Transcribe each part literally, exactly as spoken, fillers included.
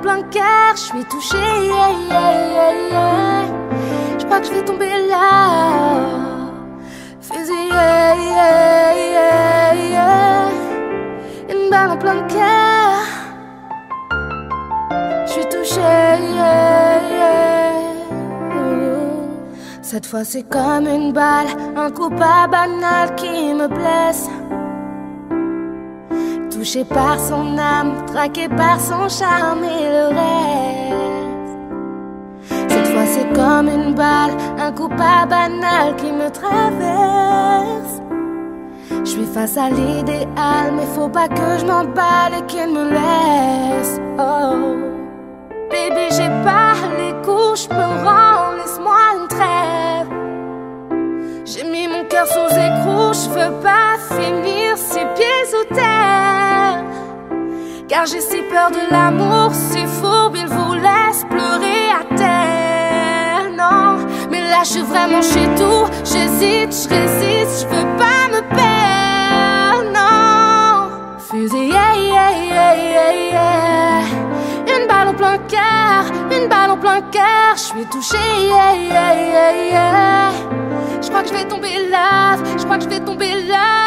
plein cœur, je suis touchée, yeah, yeah, yeah, yeah. Je crois que je vais tomber là. Fusil, yeah, yeah, yeah, yeah. Une balle en plein cœur, je suis touchée, yeah, yeah. Cette fois c'est comme une balle, un coup pas banal qui me blesse. Touché par son âme, traqué par son charme et le reste. Cette fois c'est comme une balle, un coup pas banal qui me traverse. Je suis face à l'idéal, mais faut pas que je m'emballe et qu'il me laisse. Oh, baby j'ai pas les coups, je me rends, laisse-moi une trêve. J'ai mis mon cœur sous écrou, je veux pas finir ses pieds sous terre. Car j'ai si peur de l'amour, si fourbe, il vous laisse pleurer à terre. Non, mais là je suis vraiment chez tout, j'hésite, je résiste, je veux pas me perdre. Non, fusil, yeah, yeah, yeah, yeah, yeah. Une balle en plein cœur, une balle en plein cœur, je suis touchée, yeah, yeah, yeah, yeah. Je crois que je vais tomber là, je crois que je vais tomber là.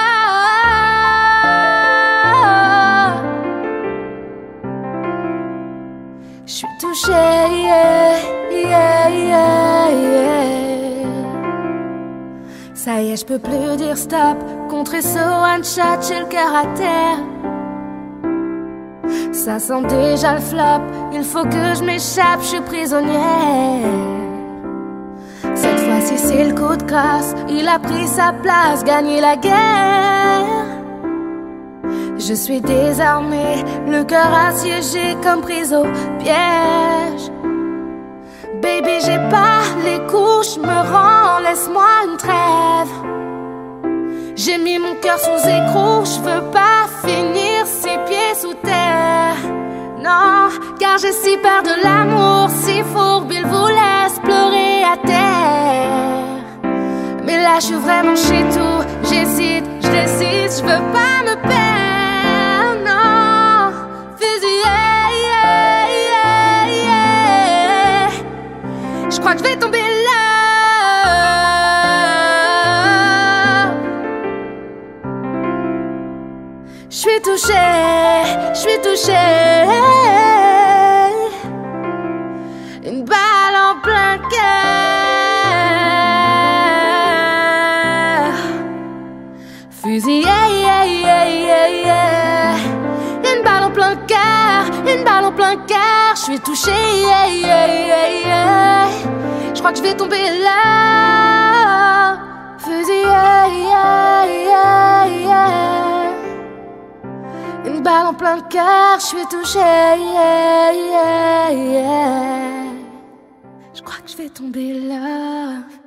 Je suis touchée, yeah, yeah, yeah, yeah. Ça y est, je peux plus dire stop. Contrer ce one shot, j'ai le cœur à terre. Ça sent déjà le flop, il faut que je m'échappe, je suis prisonnière. Cette fois-ci c'est le coup de grâce, il a pris sa place, gagné la guerre. Je suis désarmée, le cœur assiégé comme prise au piège. Baby j'ai pas les coups, je me rends, laisse-moi une trêve. J'ai mis mon cœur sous écrou, je veux pas finir ses pieds sous terre. Non, car j'ai si peur de l'amour, si fourbe, il vous laisse pleurer à terre. Mais là je suis vraiment chez tout, j'hésite, je décide, je veux pas me perdre. Non, fusil, yeah, yeah, yeah, yeah. Je crois que je vais tomber là. Je suis touchée, je suis touchée. Une balle en plein cœur. Fusil, yeah, yeah, yeah, yeah, yeah. Une balle en plein cœur, une balle en plein cœur. Je suis touchée, yeah, yeah, yeah, yeah. Je crois que je vais tomber là. Fusil, yeah, yeah, yeah, yeah. Une balle en plein cœur, je suis touchée, yeah, yeah, yeah. Je crois que je vais tomber là.